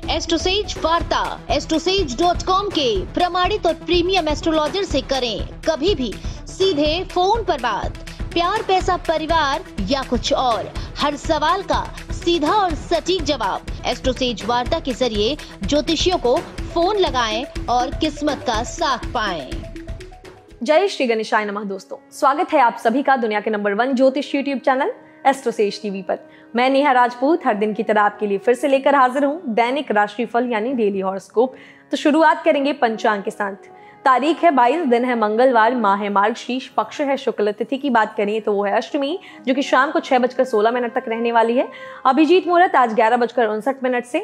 एस्ट्रोसेज वार्ता astrosage.com के प्रमाणित और प्रीमियम एस्ट्रोलॉजर से करें कभी भी सीधे फोन पर बात। प्यार, पैसा, परिवार या कुछ और, हर सवाल का सीधा और सटीक जवाब। एस्ट्रोसेज वार्ता के जरिए ज्योतिषियों को फोन लगाएं और किस्मत का साथ पाएं। जय श्री गणेशाय नमः। दोस्तों, स्वागत है आप सभी का दुनिया के नंबर 1 ज्योतिष यूट्यूब चैनल एस्ट्रोसेज टीवी पर। मैं नेहा राजपूत हर दिन की तरह आपके लिए फिर से लेकर हाजिर हूँ दैनिक राशिफल यानी डेली हॉरोस्कोप। तो शुरुआत करेंगे पंचांग के साथ। तारीख है 22, दिन है मंगलवार, माह है मार्गशीर्ष, पक्ष है शुक्ल। तिथि की बात करें तो वो है अष्टमी, जो कि शाम को 6:16 तक रहने वाली है। अभिजीत मुहूर्त आज 11:59 से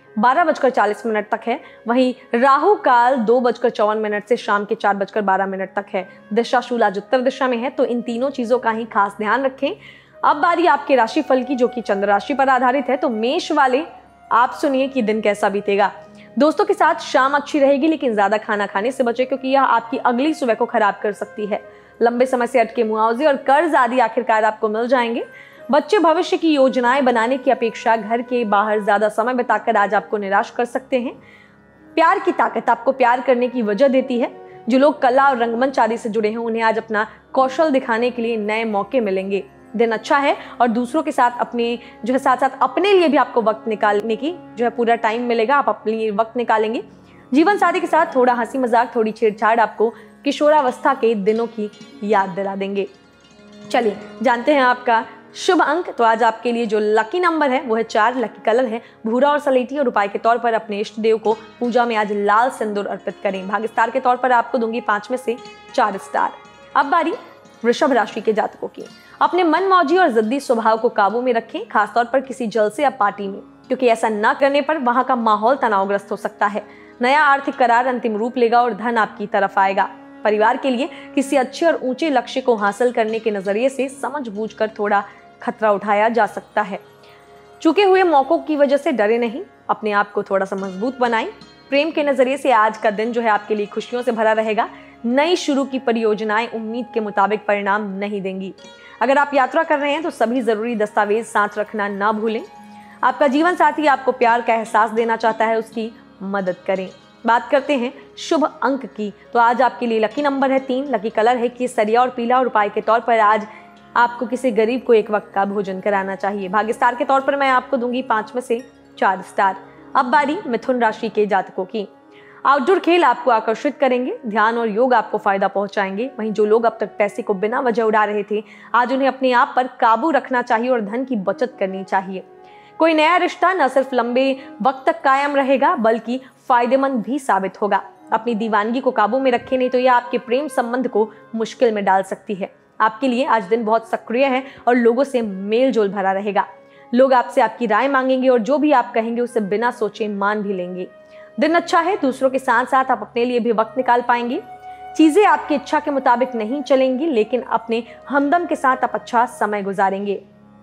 12:40 तक है। वहीं राहु काल 2:54 से शाम के 4:12 तक है। दिशा शूल आज उत्तर दिशा में है, तो इन तीनों चीजों का ही खास ध्यान रखें। अब बारी आपके राशिफल की, जो कि चंद्र राशि पर आधारित है। तो मेष वाले, आप सुनिए कि दिन कैसा बीतेगा। दोस्तों के साथ शाम अच्छी रहेगी, लेकिन ज्यादा खाना खाने से बचें, क्योंकि यह आपकी अगली सुबह को खराब कर सकती है। लंबे समय से अटके मुआवजे और कर्ज आदि आखिरकार आपको मिल जाएंगे। बच्चे भविष्य की योजनाएं बनाने की अपेक्षा घर के बाहर ज्यादा समय बिताकर आज आपको निराश कर सकते हैं। प्यार की ताकत आपको प्यार करने की वजह देती है। जो लोग कला और रंगमंच आदि से जुड़े हैं, उन्हें आज अपना कौशल दिखाने के लिए नए मौके मिलेंगे। दिन अच्छा है और दूसरों के साथ साथ साथ अपने लिए भी आपको वक्त निकालने की पूरा टाइम मिलेगा। आप अपने लिए वक्त निकालेंगे। जीवन साथी के साथ थोड़ा हंसी मजाक, थोड़ी छेड़छाड़ आपको किशोरावस्था के दिनों की याद दिला देंगे। चलिए जानते हैं आपका शुभ अंक। तो आज आपके लिए जो लकी नंबर है वो है 4, लकी कलर है भूरा और सलेटी, और उपाय के तौर पर अपने इष्ट देव को पूजा में आज लाल सिंदूर अर्पित करें। भाग्य स्टार के तौर पर आपको दूंगी 5 में से 4 स्टार। अब बारी वृषभ राशि के जातकों की। अपने मनमौजी और जिद्दी स्वभाव को काबू में रखें, खासतौर पर किसी जलसे या पार्टी में, क्योंकि ऐसा न करने पर वहां का माहौल तनावग्रस्त हो सकता है। नया आर्थिक करार अंतिम रूप लेगा और धन आपकी तरफ आएगा। परिवार के लिए किसी अच्छे और ऊंचे लक्ष्य को हासिल करने के नजरिए से समझबूझकर थोड़ा खतरा उठाया जा सकता है। चुके हुए मौकों की वजह से डरे नहीं, अपने आप को थोड़ा सा मजबूत बनाएं। प्रेम के नजरिए से आज का दिन आपके लिए खुशियों से भरा रहेगा। नई शुरू की परियोजनाएं उम्मीद के मुताबिक परिणाम नहीं देंगी। अगर आप यात्रा कर रहे हैं तो सभी जरूरी दस्तावेज साथ रखना ना भूलें। आपका जीवन साथी आपको प्यार का एहसास देना चाहता है, उसकी मदद करें। बात करते हैं शुभ अंक की। तो आज आपके लिए लकी नंबर है 3, लकी कलर है केसरिया और पीला, और उपाय के तौर पर आज आपको किसी गरीब को एक वक्त का भोजन कराना चाहिए। भाग्य स्टार के तौर पर मैं आपको दूंगी 5 में से 4 स्टार। अब बारी मिथुन राशि के जातकों की। आउटडोर खेल आपको आकर्षित करेंगे, ध्यान और योग आपको फायदा पहुंचाएंगे। वहीं जो लोग अब तक पैसे को बिना वजह उड़ा रहे थे, आज उन्हें अपने आप पर काबू रखना चाहिए और धन की बचत करनी चाहिए। कोई नया रिश्ता न सिर्फ लंबे वक्त तक कायम रहेगा, बल्कि फायदेमंद भी साबित होगा। अपनी दीवानगी को काबू में रखें, नहीं तो यह आपके प्रेम संबंध को मुश्किल में डाल सकती है। आपके लिए आज दिन बहुत सक्रिय है और लोगों से मेल जोल भरा रहेगा। लोग आपसे आपकी राय मांगेंगे और जो भी आप कहेंगे उसे बिना सोचे मान भी लेंगे। दिन अच्छा है, दूसरों के साथ साथ आप अपने लिए भी वक्त निकाल पाएंगे। चीजें आपकी इच्छा के मुताबिक नहीं चलेंगी, लेकिन अपने हमदम के साथ आप अच्छा समय गुजारेंगे।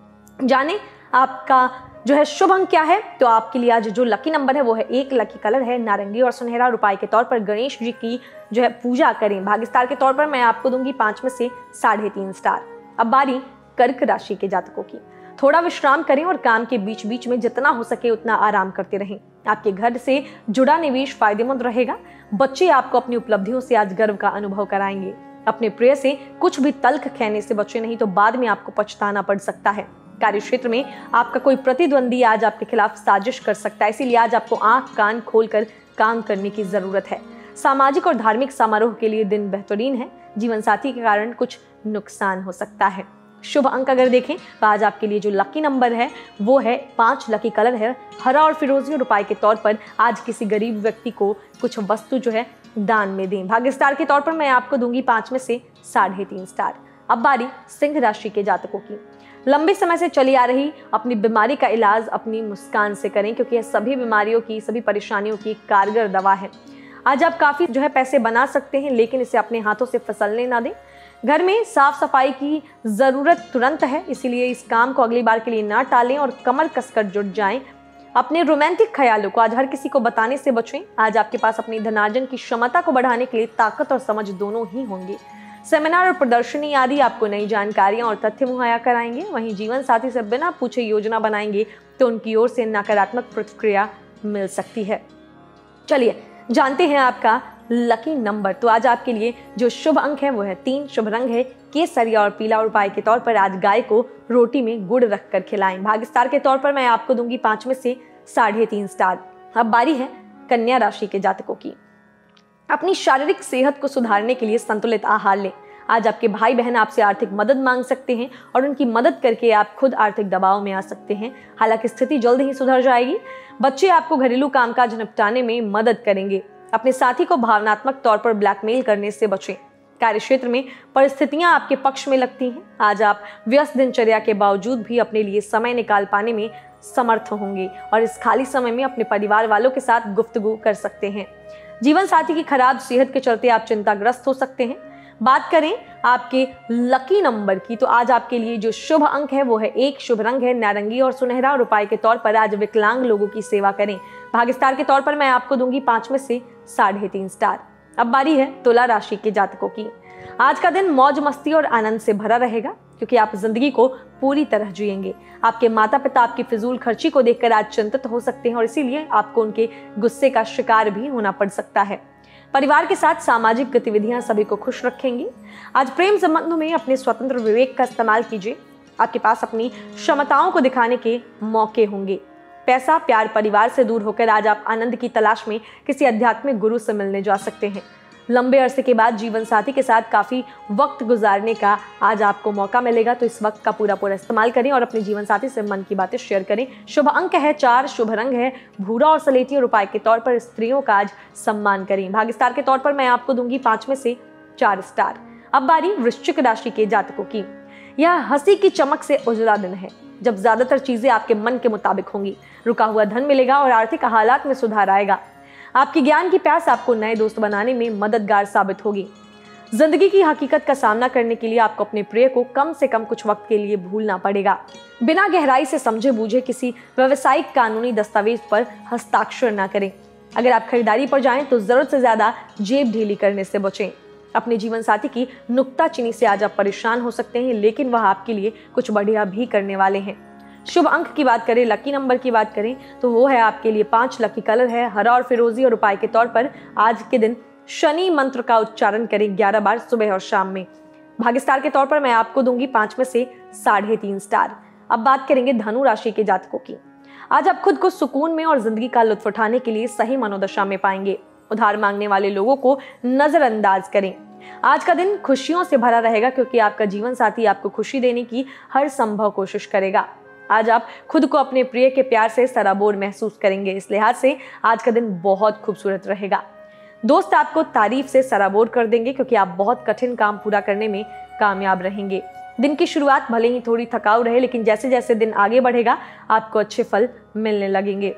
जाने आपका शुभ अंक क्या है। तो आपके लिए आज जो लकी नंबर है वो है 1, लकी कलर है नारंगी और सुनहरा, और उपाय के तौर पर गणेश जी की पूजा करें। भाग्य स्टार के तौर पर मैं आपको दूंगी 5 में से 3.5 स्टार। अब बारी कर्क राशि के जातकों की। थोड़ा विश्राम करें और काम के बीच बीच में जितना हो सके उतना आराम करते रहें। आपके घर से जुड़ा निवेश फायदेमंद रहेगा। बच्चे आपको अपनी उपलब्धियों से आज गर्व का अनुभव कराएंगे। अपने प्रिय से कुछ भी तल्ख कहने से बचे, नहीं तो बाद में आपको पछताना पड़ सकता है। कार्य क्षेत्र में आपका कोई प्रतिद्वंदी आज आपके खिलाफ साजिश कर सकता है, इसीलिए आज आपको आंख कान खोलकर काम करने की जरूरत है। सामाजिक और धार्मिक समारोह के लिए दिन बेहतरीन है। जीवन साथी के कारण कुछ नुकसान हो सकता है। शुभ अंक अगर देखें तो आज आपके लिए जो लकी नंबर है वो है 5, लकी कलर है हरा और फिरोजी, और उपाय के तौर पर आज किसी गरीब व्यक्ति को कुछ वस्तु दान में दें। भाग्य स्टार के तौर पर मैं आपको दूंगी 5 में से 3.5 स्टार। अब बारी सिंह राशि के जातकों की। लंबे समय से चली आ रही अपनी बीमारी का इलाज अपनी मुस्कान से करें, क्योंकि यह सभी बीमारियों की, सभी परेशानियों की कारगर दवा है। आज आप काफी पैसे बना सकते हैं, लेकिन इसे अपने हाथों से फिसलने ना दें। घर में साफ सफाई की जरूरत तुरंत है, इसीलिए इस काम को अगली बार के लिए ना टालें और कमर कसकर जुट जाएं। अपने रोमांटिक ख्यालों को आज हर किसी को बताने से बचें। आज आपके पास अपनी धनार्जन की क्षमता को बढ़ाने के लिए ताकत और समझ दोनों ही होंगे। सेमिनार और प्रदर्शनी आदि आपको नई जानकारियां और तथ्य मुहैया कराएंगे। वहीं जीवन साथी से बिना पूछे योजना बनाएंगे तो उनकी ओर से नकारात्मक प्रतिक्रिया मिल सकती है। चलिए जानते हैं आपका लकी नंबर। तो आज आपके लिए जो शुभ अंक है वो है 3, शुभ रंग है केसरिया और पीला, और उपाय के तौर पर आज गाय को रोटी में गुड़ रखकर खिलाएं। भाग्य स्टार के तौर पर मैं आपको दूंगी 5 में से 3.5 स्टार। अब बारी है कन्या राशि के जातकों की। अपनी शारीरिक सेहत को सुधारने के लिए संतुलित आहार लें। आज आपके भाई बहन आपसे आर्थिक मदद मांग सकते हैं और उनकी मदद करके आप खुद आर्थिक दबाव में आ सकते हैं। हालांकि स्थिति जल्द ही सुधर जाएगी। बच्चे आपको घरेलू कामकाज निपटाने में मदद करेंगे। अपने साथी को भावनात्मक तौर पर ब्लैकमेल करने से बचें। कार्य क्षेत्र में परिस्थितियां आपके पक्ष में लगती हैं। आज आप व्यस्त दिनचर्या के बावजूद भी अपने लिए समय निकाल पाने में समर्थ होंगे और इस खाली समय में अपने परिवार वालों के साथ गुफ्तगू कर सकते हैं। जीवन साथी की खराब सेहत के चलते आप चिंताग्रस्त हो सकते हैं। बात करें आपके लकी नंबर की, तो आज आपके लिए जो शुभ अंक है वो है 1, शुभ रंग है नारंगी और सुनहरा, और उपाय के तौर पर आज विकलांग लोगों की सेवा करें। भाग्य स्टार के तौर पर मैं आपको दूंगी 5 में से 3.5 स्टार। अब बारी है तुला राशि के जातकों की। आज का दिन मौज मस्ती और आनंद से भरा रहेगा क्योंकि आप जिंदगी को पूरी तरह जिएंगे। आपके माता पिता आपकी फिजूल खर्ची को देखकर आज चिंतित हो सकते हैं और इसीलिए आपको उनके गुस्से का शिकार भी होना पड़ सकता है। परिवार के साथ सामाजिक गतिविधियां सभी को खुश रखेंगी। आज प्रेम संबंधों में अपने स्वतंत्र विवेक का इस्तेमाल कीजिए। आपके पास अपनी क्षमताओं को दिखाने के मौके होंगे। पैसा, प्यार, परिवार से दूर होकर आज आप आनंद की तलाश में किसी आध्यात्मिक गुरु से मिलने जा सकते हैं। लंबे अरसे के बाद जीवन साथी के साथ काफी वक्त गुजारने का आज आपको मौका मिलेगा, तो इस वक्त का पूरा इस्तेमाल करें और अपने जीवन साथी से मन की बातें शेयर करें। शुभ अंक है 4, शुभ रंग है भूरा और सलेटी, और उपाय के तौर पर स्त्रियों का आज सम्मान करें। भाग्य स्टार के तौर पर मैं आपको दूंगी 5 में से 4 स्टार। अब बारी वृश्चिक राशि के जातकों की। यह हंसी की चमक से उजला दिन है जब ज्यादातर चीजें आपके मन के मुताबिक होंगी। रुका हुआ धन मिलेगा और आर्थिक हालात में सुधार आएगा। आपकी ज्ञान की प्यास आपको नए दोस्त बनाने में मददगार साबित होगी। जिंदगी की हकीकत का सामना करने के लिए आपको अपने प्रिय को कम से कम कुछ वक्त के लिए भूलना पड़ेगा। बिना गहराई से समझे बूझे किसी व्यावसायिक कानूनी दस्तावेज पर हस्ताक्षर न करें। अगर आप खरीदारी पर जाएं तो जरूरत से ज्यादा जेब ढीली करने से बचें। अपने जीवन साथी की नुक्ताचीनी से आज आप परेशान हो सकते हैं, लेकिन वह आपके लिए कुछ बढ़िया भी करने वाले हैं। शुभ अंक की बात करें, लकी नंबर की बात करें तो वो है आपके लिए 5, लकी कलर है हरा और फिरोजी, और उपाय के तौर पर आज के दिन शनि मंत्र का उच्चारण करें 11 बार सुबह और शाम में। भाग्य स्टार के तौर पर मैं आपको दूंगी 5 में से 3.5 स्टार। अब बात करेंगे धनु राशि के जातकों की। आज आप खुद को सुकून में और जिंदगी का लुत्फ उठाने के लिए सही मनोदशा में पाएंगे। उधार मांगने वाले लोगों को नजरअंदाज करें। आज का दिन खुशियों से भरा रहेगा क्योंकि आपका जीवन साथी आपको खुशी देने की हर संभव कोशिश करेगा। आज आप खुद को अपने प्रिय के प्यार से सराबोर महसूस करेंगे। इस लिहाज से आज का दिन बहुत खूबसूरत रहेगा। दोस्त आपको तारीफ से सराबोर कर देंगे क्योंकि आप बहुत कठिन काम पूरा करने में कामयाब रहेंगे। दिन की शुरुआत भले ही थोड़ी थकाऊ रहे, लेकिन जैसे जैसे दिन आगे बढ़ेगा आपको अच्छे फल मिलने लगेंगे।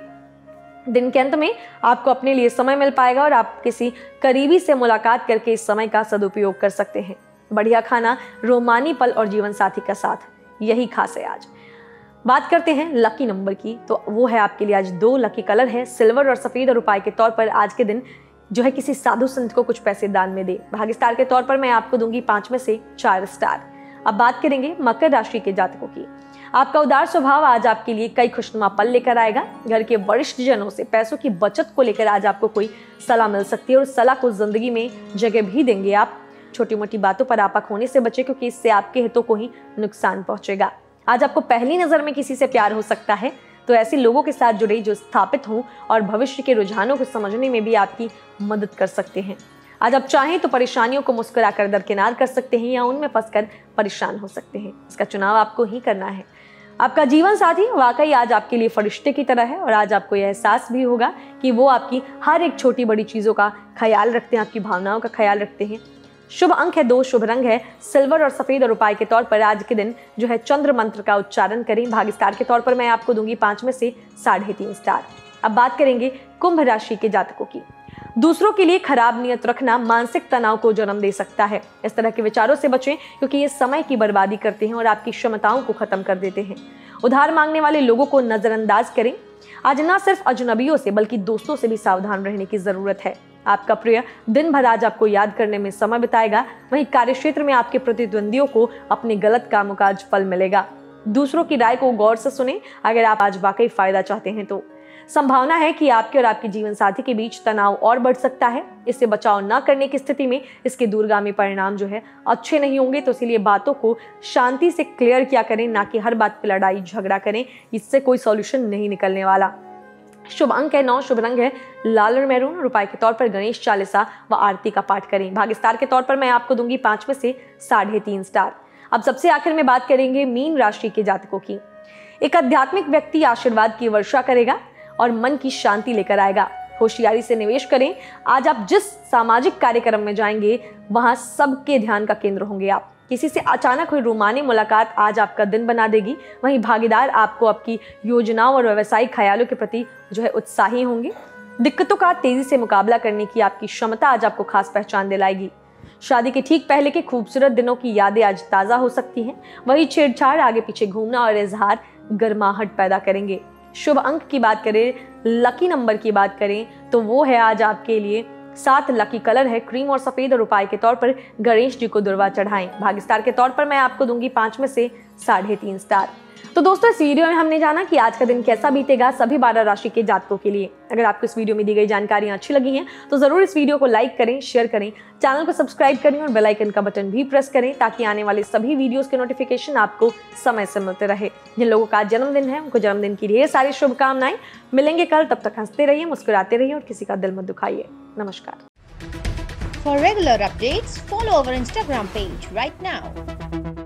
दिन के अंत में आपको अपने लिए समय मिल पाएगा और आप किसी करीबी से मुलाकात करके इस समय का सदुपयोग कर सकते हैं। बढ़िया खाना, रोमानी पल और जीवन साथी का साथ, यही खास है आज। बात करते हैं लकी नंबर की, तो वो है आपके लिए आज 2, लकी कलर है सिल्वर और सफेद, और उपाय के तौर पर आज के दिन जो है किसी साधु संत को कुछ पैसे दान में दे। भाग्य स्टार के तौर पर मैं आपको दूंगी 5 में से 4 स्टार। अब बात करेंगे मकर राशि के जातकों की। आपका उदार स्वभाव आज आपके लिए कई खुशनुमा पल लेकर आएगा। घर के वरिष्ठ जनों से पैसों की बचत को लेकर आज आपको कोई सलाह मिल सकती है और सलाह को जिंदगी में जगह भी देंगे आप। छोटी मोटी बातों पर आपा होने से बचे क्योंकि इससे आपके हितों को ही नुकसान पहुंचेगा। आज आपको पहली नजर में किसी से प्यार हो सकता है, तो ऐसे लोगों के साथ जुड़े जो स्थापित हों और भविष्य के रुझानों को समझने में भी आपकी मदद कर सकते हैं। आज आप चाहें तो परेशानियों को मुस्कुराकर दरकिनार कर सकते हैं या उनमें फंसकर परेशान हो सकते हैं। इसका चुनाव आपको ही करना है। आपका जीवन साथी वाकई आज आपके लिए फरिश्ते की तरह है और आज आपको यह एहसास भी होगा कि वो आपकी हर एक छोटी बड़ी चीजों का ख्याल रखते हैं, आपकी भावनाओं का ख्याल रखते हैं। शुभ अंक है 2, शुभ रंग है सिल्वर और सफेद, और उपाय के तौर पर आज के दिन जो है चंद्र मंत्र का उच्चारण करें। भाग्य स्टार के तौर पर मैं आपको दूंगी 5 में से 3.5 स्टार। अब बात करेंगे कुंभ राशि के जातकों की। दूसरों के लिए खराब नियत रखना मानसिक तनाव को जन्म दे सकता है। इस तरह के विचारों से बचें क्योंकि ये समय की बर्बादी करते हैं और आपकी क्षमताओं को खत्म कर देते हैं। उधार मांगने वाले लोगों को नजरअंदाज करें। आज न सिर्फ अजनबियों से बल्कि दोस्तों से भी सावधान रहने की जरूरत है। आपका प्रिय दिन भर आज आपको याद करने में समय बिताएगा। वहीं कार्यक्षेत्र में आपके प्रतिद्वंदियों को अपने गलत कामों का आज फल मिलेगा। दूसरों की राय को गौर से सुनें अगर आप आज वाकई फायदा चाहते हैं तो। संभावना है कि आपके और आपके जीवन साथी के बीच तनाव और बढ़ सकता है। इससे बचाव न करने की स्थिति में इसके दूरगामी परिणाम जो है अच्छे नहीं होंगे। तो इसीलिए बातों को शांति से क्लियर किया करें, ना कि हर बात पर लड़ाई झगड़ा करें। इससे कोई सॉल्यूशन नहीं निकलने वाला। शुभ अंक है 9, शुभ रंग है लाल और मैरून। और उपाय के तौर पर गणेश चालीसा व आरती का पाठ करें। भाग्य स्टार के तौर पर मैं आपको दूंगी 5 में से 3.5 स्टार। अब सबसे आखिर में बात करेंगे मीन राशि के जातकों की। एक आध्यात्मिक व्यक्ति आशीर्वाद की वर्षा करेगा और मन की शांति लेकर आएगा। होशियारी से निवेश करें। आज आप जिस सामाजिक कार्यक्रम में जाएंगे वहां सबके ध्यान का केंद्र होंगे आप। किसी से अचानक हुई रोमानी मुलाकात आज आपका दिन बना देगी। वहीं भागीदार आपको आपकी योजनाओं और व्यावसायिक ख्यालों के प्रति जो है उत्साही होंगे। दिक्कतों का तेजी से मुकाबला करने की आपकी क्षमता आज आपको खास पहचान दिलाएगी। शादी के ठीक पहले के खूबसूरत दिनों की यादें आज ताज़ा हो सकती हैं। वही छेड़छाड़, आगे पीछे घूमना और इजहार गर्माहट पैदा करेंगे। शुभ अंक की बात करें, लकी नंबर की बात करें तो वो है आज आपके लिए 7। लकी कलर है क्रीम और सफेद। और उपाय के तौर पर गणेश जी को दुर्वा चढ़ाएं। भाग्य स्टार के तौर पर मैं आपको दूंगी 5 में से 3.5 स्टार। तो दोस्तों, इस वीडियो में हमने जाना कि आज का दिन कैसा बीतेगा सभी 12 राशि के जातकों के लिए। अगर आपको इस वीडियो में दी गई जानकारियां अच्छी लगी हैं तो जरूर इस वीडियो को लाइक करें, शेयर करें, चैनल को सब्सक्राइब करें और बेल आइकन का बटन भी प्रेस करें ताकि आने वाले सभी वीडियोस के नोटिफिकेशन आपको समय से मिलते रहे। जिन लोगों का जन्मदिन है उनको जन्मदिन की ढेर सारी शुभकामनाएं। मिलेंगे कल, तब तक हंसते रहिए, मुस्कुराते रहिए और किसी का दिल मत दुखाइए। नमस्कार। For regular updates, follow our Instagram page right now.